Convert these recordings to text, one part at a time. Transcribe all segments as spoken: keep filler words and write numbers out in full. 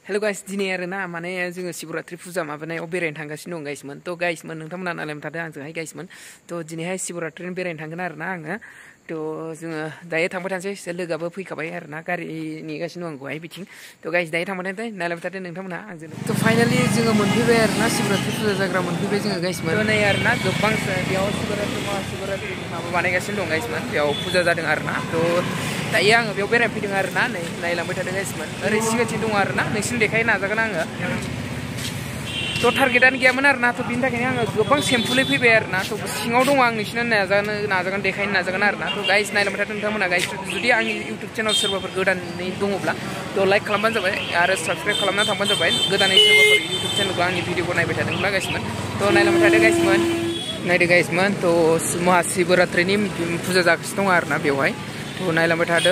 hello guys दिनै आरोना माने जोङो शिवरात्रि फुजा माबानायाव बेरायनो थांगासिनो दं गाइसमोन थ' गाइसमोन नोंथांमोना नालाय थादों आंजोंहाय गाइसमोन थ' दिनैहाय शिवरात्रिनि बेरायनो थांगोन आरोना आङो थ' जोङो दायो थांबाय थानोसै लोगोआबो फैखाबाय आरोना गारि नेगासिनो दं आंखौहाय बिथिं थ' गाइस दायो थांबाय थानोसै नायलायबाय थादों नोंथांमोना आंजों थ' फाइनालि जोङो मोनफैबाय आरोना शिवरात्रि फुजा जाग्रा मोनफैबाय जोङो गाइसमोन नै आरोना गोबां बेयाव शिवरात्रि महाशिवरात्रि माबा बानायगासिनो दं गाइसमोन बेयाव फुजा जादों आरोना थ' दायो आङो बेयाव बेरायनो फैदों आरोना नै नायलांबाय थादों गाइसमोन ओरै सिगांथिं दं आरोना नोंसिनि देखायनो नाजागोन आङो थ' टारगेटआनो गैयामोन आरोना थ' बिनि थाखायनो आङो गोबां सिम्पलै फैबाय आरोना थ' सिङाव दङ आं नोंसिनो नाजानो नाजागोन देखायनो नाजागोन आरोना थ' गाइस नायलांबाय थादों नोंथांमोना गाइस जुदि आंनि इउटुब चेनेल सोरबाफोर गोदानै दङब्ला थ' लाइक खालामबानो जाबाय आरो साबसक्राइब खालामना थांबानो जाबाय गोदानै सोरबाफोर इउटुब चेनेलखौ आंनि भिडिअखौ नायबाय थादोंब्ला गाइसमोन थ' नायलांबाय थादों गाइसमोन नायदो गाइसमोन थ' महाशिवरात्रिनि फुजा जागासिनो दङ आरोना बेवहाय थ' नायलांबाय थादो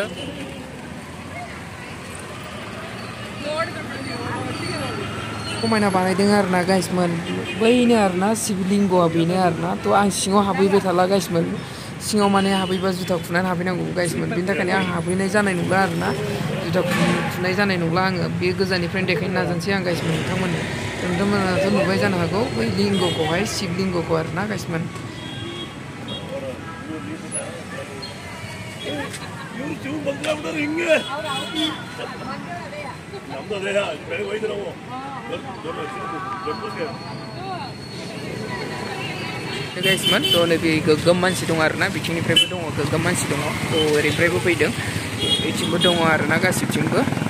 समायना बानायदों आरोना गाइसमोन बैनो आरोना शिवलिंगआ बेनो आरोना थ' आं सिङाव हाबहैबाय थाला गाइसमोन सिङाव माने हाबहैबा जुथा खुनानै हाबहैनांगौ गाइसमोन बेनि थाखायनो आं हाबहैनाय जानाय नंला आरोना जुथा खुनाय जानाय नंला आङो बे गोजाननिफ्रायनो देखायनो नाजानोसै आं गाइसमोन नोंथांमोननो नोंथांमोनाथ' नुबाय जानो हागौ बै लिंगखौहाय शिवलिंगखौ आरोना गाइसमोन गाइसमोन थ' नैबे गोगोम मानसि दं आरोना बिथिंनिफ्रायबो दङ गोगोम मानसि दङ थ' ओरैनिफ्रायबो फैदों बिथिंबो दङ आरोना गासिबथिंबो